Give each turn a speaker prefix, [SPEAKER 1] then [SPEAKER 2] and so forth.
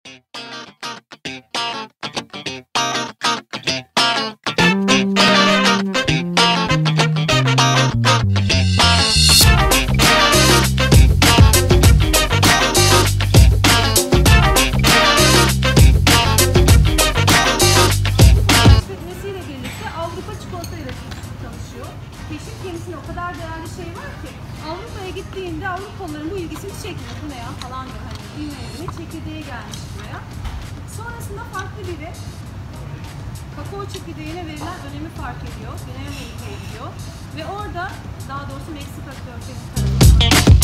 [SPEAKER 1] Keşif gemisinde o kadar değerli şey var ki Avrupa'ya gittiğinde Avrupalıların bu ilgisini çekmiyor. Bu ne ya falan diyor. Hani dünya çekirdeğe gelmiş buraya. Sonrasında farklı biri kakao çekirdeğine verilen önemi fark ediyor. Güney Amerika'ya gidiyor. Ve orada, daha doğrusu Meksika körfezi tarafından